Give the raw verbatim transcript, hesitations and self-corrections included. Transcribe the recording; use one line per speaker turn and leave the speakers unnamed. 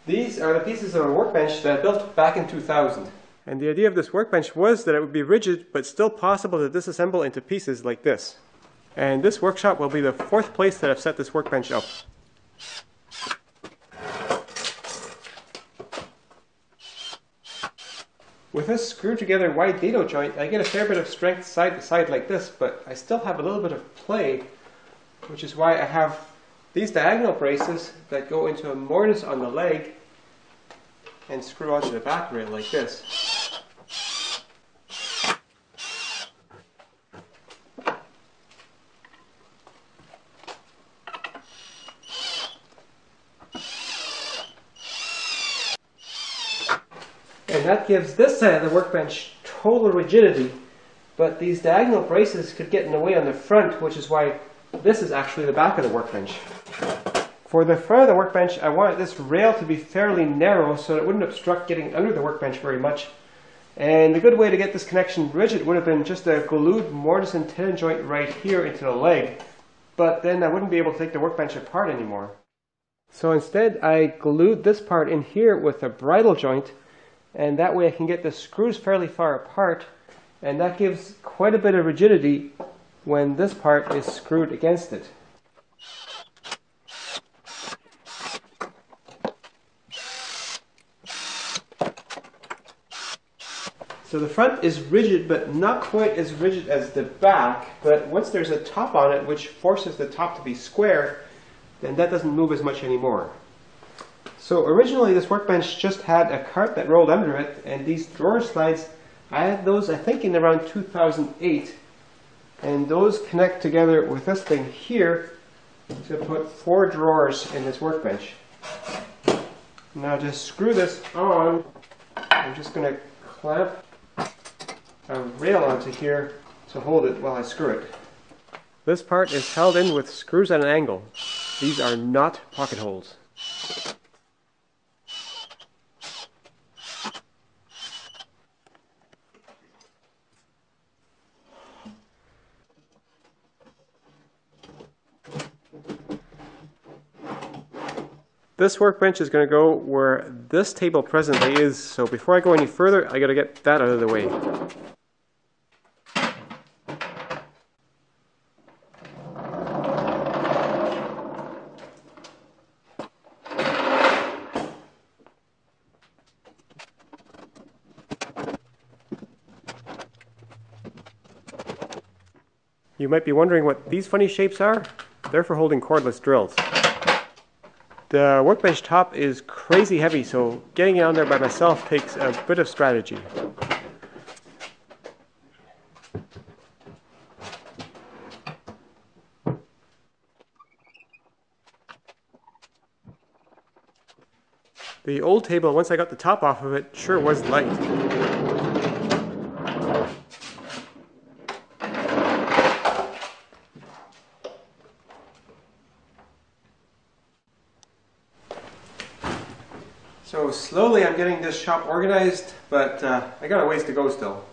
These are the pieces of a workbench that I built back in two thousand. And the idea of this workbench was that it would be rigid, but still possible to disassemble into pieces like this. And this workshop will be the fourth place that I've set this workbench up. With this screwed together wide dado joint, I get a fair bit of strength side to side like this, but I still have a little bit of play, which is why I have these diagonal braces that go into a mortise on the leg and screw onto the back rail like this. And that gives this side of the workbench total rigidity, but these diagonal braces could get in the way on the front, which is why this is actually the back of the workbench. For the front of the workbench, I wanted this rail to be fairly narrow so that it wouldn't obstruct getting under the workbench very much. And the good way to get this connection rigid would have been just a glued mortise and tenon joint right here into the leg, but then I wouldn't be able to take the workbench apart anymore. So instead I glued this part in here with a bridle joint, and that way I can get the screws fairly far apart, and that gives quite a bit of rigidity when this part is screwed against it. So the front is rigid, but not quite as rigid as the back, but once there's a top on it which forces the top to be square, then that doesn't move as much anymore. So originally this workbench just had a cart that rolled under it, and these drawer slides, I had those I think in around two thousand eight, and those connect together with this thing here to put four drawers in this workbench. Now to screw this on, I'm just going to clamp a rail onto here to hold it while I screw it. This part is held in with screws at an angle. These are not pocket holes. This workbench is going to go where this table presently is, so before I go any further, I got to get that out of the way. You might be wondering what these funny shapes are. They're for holding cordless drills. The workbench top is crazy heavy, so getting it on there by myself takes a bit of strategy. The old table, once I got the top off of it, sure was light. So slowly I'm getting this shop organized, but uh, I got a ways to go still.